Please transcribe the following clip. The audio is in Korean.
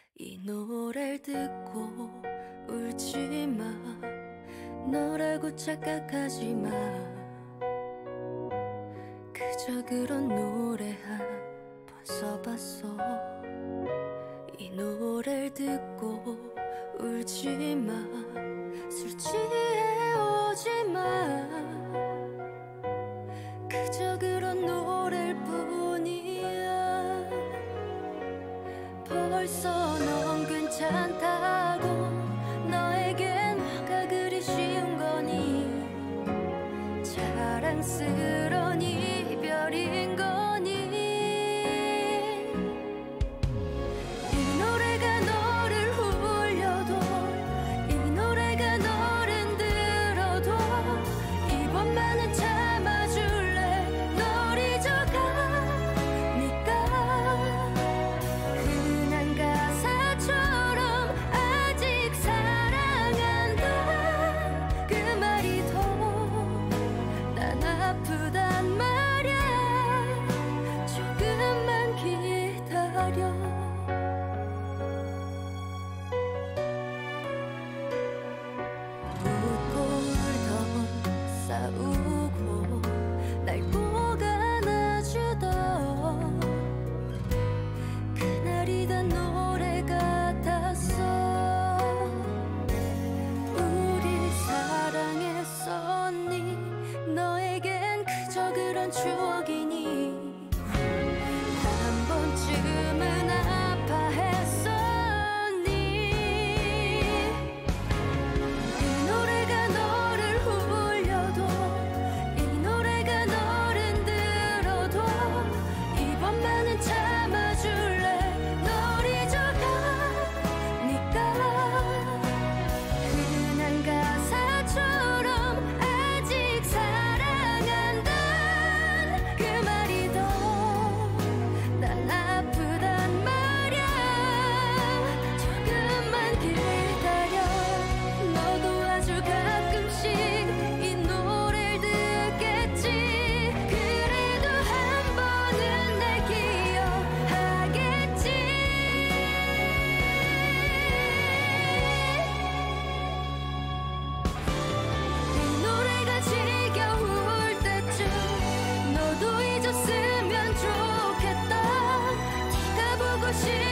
이 노래를 듣고 울지마, 너라고 착각하지마. 그저 그런 노래 한 번 써봤어. 이 노래를 듣고 울지마, 술 취해 오지마. 그저 그런 노래일 뿐이야. 벌써 넌 괜찮다고, 너에겐 뭐가 그리 쉬운 거니. 자랑스러운 이별인 거니. 이 노래가 너를 울려도, 이 노래가 너를 흔들어도 이번만은 참아줄래. 널 잊어가니까. 흔한 가사처럼 아직 사랑한다, 그 말이 더 난 아프단 말야. 조금만 기다려. 웃고 울던 싸우고 날 꼭 안아주던 그날이 다 노래 같았어. 우리 사랑했었니. 너에겐 그저 그런 추억이니. 한 번쯤은 아파했었니. 이 노래가 너를 울려도, 이 노래가 너를 흔들어도 이번만은 참아줄래. 널 잊어가니까. 흔한 가사처럼 아직 사랑한다, 그 말이 더 난 아프단 말야. 조금만 기다려. 너도 아주 가끔씩 이 노래를 듣겠지. 그래도 한 번은 날 기억하겠지. 이 노래가 지겨울 때쯤 너도 잊었으면 좋겠다. 네가 보고 싶